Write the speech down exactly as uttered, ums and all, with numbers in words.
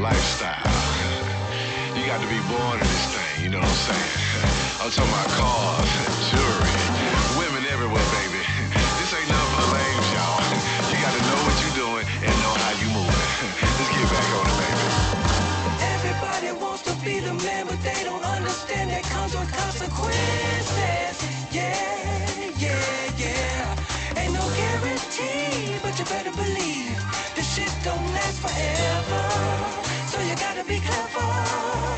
lifestyle. You got to be born in this thing, you know what I'm saying? I'm talking about cars, jewelry, women everywhere, baby. This ain't nothing for the lames, y'all. You got to know what you're doing and know how you moving. Let's get back on it, baby. Everybody wants to be the man, but they don't understand that comes with consequences. Yeah, yeah, yeah. Ain't no guarantee, but you better believe this shit don't last forever. So you gotta be clever.